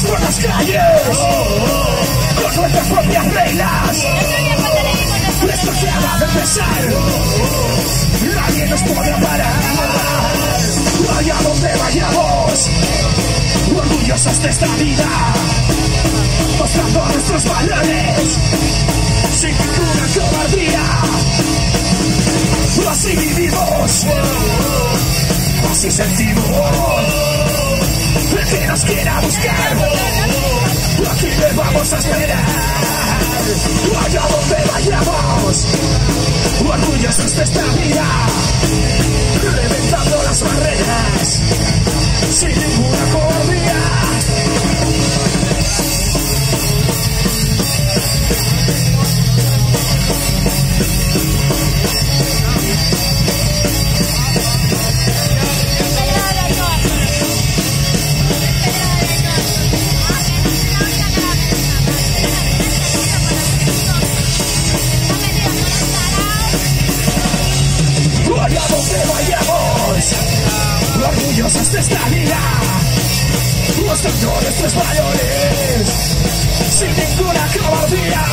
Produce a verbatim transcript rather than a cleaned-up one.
por las calles, con nuestras propias reglas. Esto se acaba de empezar, nadie nos puede parar. Allá donde vayamos, orgullosos de esta vida, mostrando nuestros valores, sin ninguna cobardía. Así vivimos, así sentimos. El que nos quiera buscar, aquí le vamos a esperar. Allá donde vayamos, orgullosos de esta vida, reventando las barreras, sin ninguna cobardía. Allá donde vayamos, orgullosos de esta vida, mostrando nuestros valores, sin ninguna cobardía.